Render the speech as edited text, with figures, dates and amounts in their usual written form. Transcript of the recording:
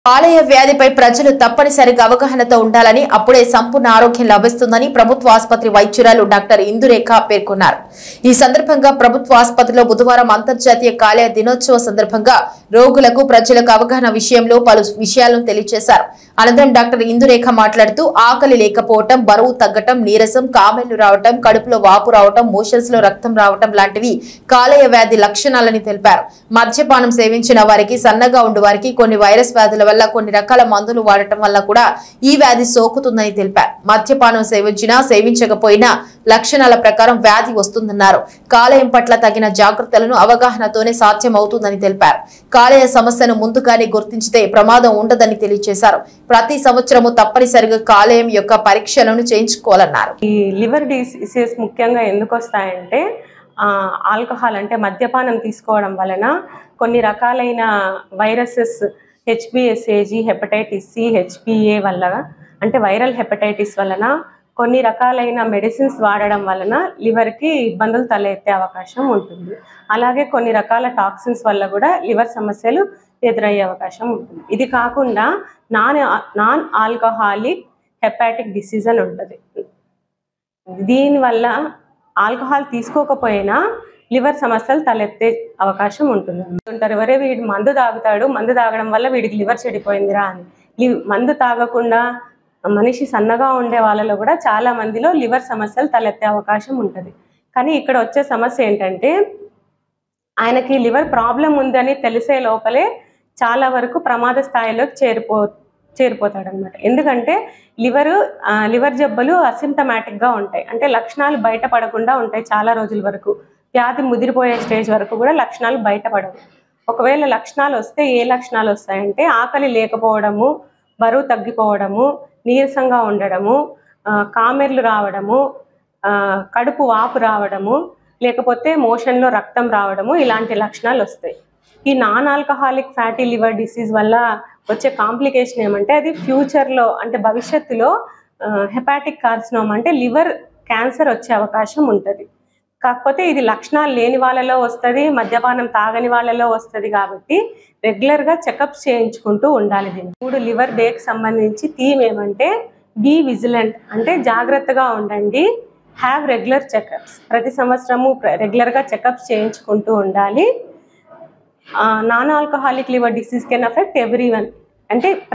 కాలేయ వ్యాధిపై ప్రజలు తప్పనిసరిగా అవగాహనతో ఉండాలని, అప్పుడే సంపూర్ణ ఆరోగ్యం లభిస్తుందని ప్రభుత్వ ఆసుపత్రి వైద్యురాలు డాక్టర్ ఇందురేఖ పేర్కొన్నారు. ఈ సందర్భంగా ప్రభుత్వ ఆసుపత్రిలో బుధవారం అంతర్జాతీయ కాలేయ దినోత్సవ సందర్భంగా రోగులకు, ప్రజలకు అవగాహన విషయంలో పలు విషయాలను తెలియజేశారు. అనంతరం డాక్టర్ ఇందురేఖ మాట్లాడుతూ ఆకలి లేకపోవటం, బరువు తగ్గటం, నీరసం, కామెళ్లు రావటం, కడుపులో వాపు రావటం, మోషన్స్ లో రక్తం రావటం లాంటివి కాలేయ వ్యాధి లక్షణాలని తెలిపారు. మద్యపానం సేవించిన వారికి, సన్నగా ఉండే వారికి కొన్ని వైరస్ వ్యాధుల వల్ల కొన్ని రకాల మందులు వాడటం వల్ల కూడా ఈ వ్యాధి సోకుతుందని తెలిపారు. మద్యపానం సేవించినా సేవించకపోయినా లక్షణాల ప్రకారం వ్యాధి వస్తుందన్నారు. కాలేయం పట్ల తగిన జాగ్రత్తలను అవగాహనతోనే సాధ్యమవుతుందని తెలిపారు. కాలేయ సమస్యను ముందుగానే గుర్తించితే ప్రమాదం ఉండదని తెలియజేశారు. ప్రతి సంవత్సరము తప్పనిసరిగా కాలేయం యొక్క పరీక్షలను చేయించుకోవాలన్నారు. ఈ లివర్ డిసీజెస్ ముఖ్యంగా ఎందుకు వస్తాయంటే ఆల్కహాల్ అంటే మద్యపానం తీసుకోవడం వలన కొన్ని రకాలైన వైరసెస్ హెచ్బిఎస్ఏజీ, హెపటైటిస్ సి, హెచ్పిఏ వల్ల అంటే వైరల్ హెపటైటిస్ వలన కొన్ని రకాలైన మెడిసిన్స్ వాడడం వలన లివర్కి ఇబ్బందులు తలెత్తే అవకాశం ఉంటుంది. అలాగే కొన్ని రకాల టాక్సిన్స్ వల్ల కూడా లివర్ సమస్యలు ఎదురయ్యే అవకాశం ఉంటుంది. ఇది కాకుండా నాన్ ఆల్కహాలిక్ హెపాటిక్ డిసీజ్ అని ఉంటుంది. దీనివల్ల ఆల్కహాల్ తీసుకోకపోయినా లివర్ సమస్యలు తలెత్తే అవకాశం ఉంటుంది. అంటారు, ఎవరే వీడు మందు తాగుతాడు, మందు తాగడం వల్ల వీడికి లివర్ చెడిపోయిందిరా అని. మందు తాగకుండా మనిషి సన్నగా ఉండే వాళ్ళలో కూడా చాలా మందిలో లివర్ సమస్యలు తలెత్తే అవకాశం ఉంటుంది. కానీ ఇక్కడ వచ్చే సమస్య ఏంటంటే ఆయనకి లివర్ ప్రాబ్లం ఉందని తెలిసే లోపలే చాలా వరకు ప్రమాద స్థాయిలోకి చేరిపోతాడు అనమాట. ఎందుకంటే లివర్ జబ్బులు అసిమ్టమాటిక్గా ఉంటాయి, అంటే లక్షణాలు బయటపడకుండా ఉంటాయి. చాలా రోజుల వరకు వ్యాధి ముదిరిపోయే స్టేజ్ వరకు కూడా లక్షణాలు బయటపడవు. ఒకవేళ లక్షణాలు వస్తే ఏ లక్షణాలు వస్తాయంటే ఆకలి లేకపోవడము, బరువు తగ్గిపోవడము, నీరసంగా ఉండడము, కామెర్లు రావడము, కడుపు వాపు రావడము, లేకపోతే మోషన్లో రక్తం రావడము, ఇలాంటి లక్షణాలు వస్తాయి. ఈ non alcoholic fatty liver disease వల్ల వచ్చే కాంప్లికేషన్ ఏమంటే అది ఫ్యూచర్లో అంటే భవిష్యత్తులో హెపాటిక్ కార్సినోమా అంటే లివర్ క్యాన్సర్ వచ్చే అవకాశం ఉంటుంది. కాకపోతే ఇది లక్షణాలు లేని వాళ్ళలో వస్తుంది, మద్యపానం తాగని వాళ్ళలో వస్తుంది. కాబట్టి రెగ్యులర్గా చెకప్స్ చేయించుకుంటూ ఉండాలి. దీన్ని 3 లివర్ డేకి సంబంధించి థీమ్ ఏమంటే బీ విజిలెంట్, అంటే జాగ్రత్తగా ఉండండి, హ్యావ్ రెగ్యులర్ చెకప్స్. ప్రతి సంవత్సరము రెగ్యులర్గా చెకప్స్ చేయించుకుంటూ ఉండాలి. Non alcoholic liver disease can affect everyone, అంటే